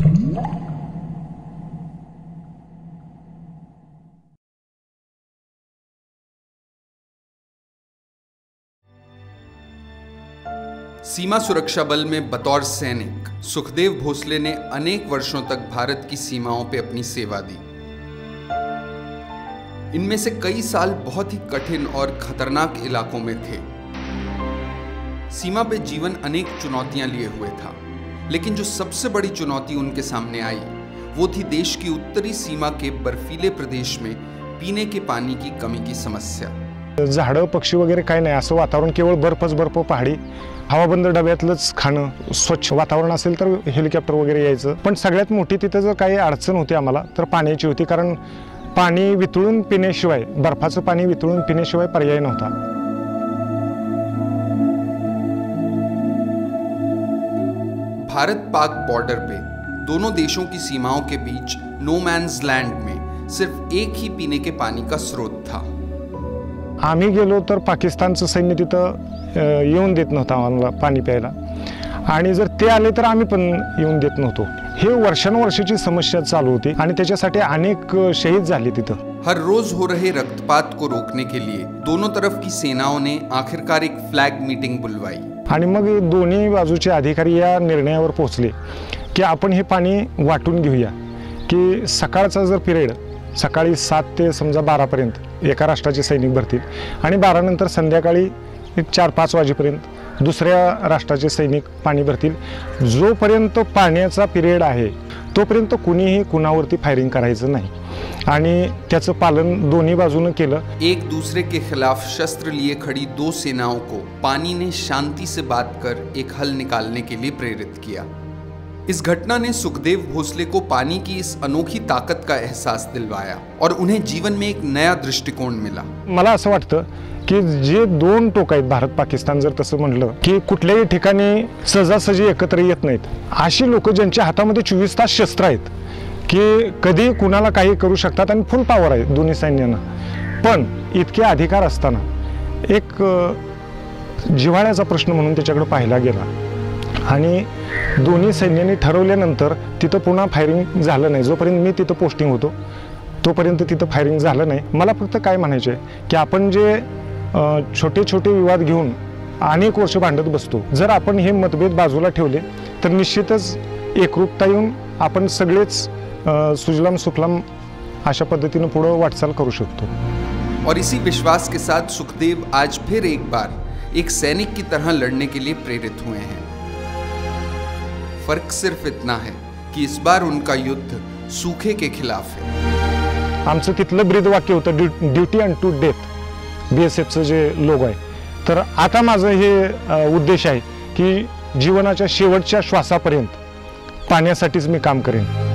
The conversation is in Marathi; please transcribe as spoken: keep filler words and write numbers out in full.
सीमा सुरक्षा बल में बतौर सैनिक सुखदेव भोसले ने अनेक वर्षों तक भारत की सीमाओं पर अपनी सेवा दी। इनमें से कई साल बहुत ही कठिन और खतरनाक इलाकों में थे। सीमा पे जीवन अनेक चुनौतियां लिए हुए था, लेकिन जो सबसे बड़ी चुनौती उनके सामने आई वो थी देश की उत्तरी सीमा के बर्फीले प्रदेश में पीने के पानी की कमी की समस्या। झाडं पक्षी वगैरे काय नाही, असं वातावरण केवळ बर्फच बर्फ, पहाडी हवाबंद डब्यातलंच खाणं, स्वच्छ वातावरण असेल तर हेलिकॉप्टर वगैरे यायचं। पण सगळ्यात मोठी तिथं जर काही अडचण होती आम्हाला तर पाण्याची होती, कारण पाणी वितळून पिण्याशिवाय, बर्फाचं पाणी वितळून पिण्याशिवाय पर्याय नव्हता। भारत पाक बॉर्डर पे दोनों देशों की सीमाओं के बीच नो मैन्स लैंड में सिर्फ एक ही पीने के पानी का स्रोत था। आम्ही गेलो तर पाकिस्तानचं सैन्य तिथं येऊन देत नव्हतं आम्हाला पाणी प्यायला, आणि जर ते आले तर आम्ही पण येऊन देत नव्हतो। हे वर्षानुवर्षाची समस्या चालू होती आणि त्याच्यासाठी अनेक शहीद झाले तिथं। हर रोज हो रहे रक्तपात को रोकने के लिए दोनों तरफ की सेनाओं ने आखिरकार एक फ्लैग मीटिंग बुलवाई आणि मग दोन्ही बाजूचे अधिकारी या निर्णयावर पोहोचले की आपण हे पाणी वाटून घेऊया, की सकाळचा जर पिरियड सकाळी सात ते समजा बारा पर्यंत एका राष्ट्राचे सैनिक भरतील आणि बारा नंतर संध्याकाळी चार पाच वाजेपर्यंत दुसऱ्या राष्ट्राचे सैनिक पाणी भरतील। जोपर्यंत पाण्याचा पिरियड आहे तोपर्यंत कुणीही कुणावरती फायरिंग करायचं नाही, आणि त्याचं पालन दोन्ही बाजूने केलं। एक दूसरे के खिलाफ शस्त्र लिए खड़ी दो सेनाओं को पानी ने शांति से बात कर एक हल निकालने के लिए प्रेरित किया। इस घटना ने सुखदेव भोसले को पानी की इस अनोखी ताकत का एहसास दिलवाया और उन्हें जीवन में एक नया दृष्टिकोन मिला। मला असं वाटतं की जे दोन टोक आहेत, भारत पाकिस्तान जर तसं म्हणलं की कुठल्याही ठिकाणी सहजासहजी एकत्र येत नाहीत, अशी लोक ज्यांच्या हातामध्ये चोवीस तास शस्त्र आहेत, की कधी कुणाला काही करू शकतात आणि फुल पॉवर आहे दोन्ही सैन्यांना, पण इतके अधिकार असताना एक जिव्हाळ्याचा प्रश्न म्हणून त्याच्याकडे पाहिला गेला आणि दोन्ही सैन्यांनी ठरवल्यानंतर तिथं पुन्हा फायरिंग झालं नाही। जोपर्यंत मी तिथं पोस्टिंग होतो तोपर्यंत तिथं फायरिंग झालं नाही। मला फक्त काय म्हणायचं आहे की आपण जे छोटे छोटे विवाद घेऊन अनेक वर्ष भांडत बसतो, जर आपण हे मतभेद बाजूला ठेवले तर निश्चितच एकरूपता येऊन आपण सगळेच सुजलाम सुफलाम अशा पद्धतीने पुढे वाटचाल करू शकतो। और इसी विश्वास के साथ सुखदेव आज फिर एक बार एक सैनिक की तरह लड़ने के लिए प्रेरित हुए हैं। फर्क सिर्फ इतना है कि इस बार उनका युद्ध सूखे के खिलाफ है। आमचं तिथलं ब्रीद वाक्य होतं ड्यूटी अन टू डेथ, बीएसएफचं जे लोगो आहे। तर आता माझं हे उद्देश आहे की जीवनाच्या शेवटच्या श्वासापर्यंत पाण्यासाठीच मी काम करेन।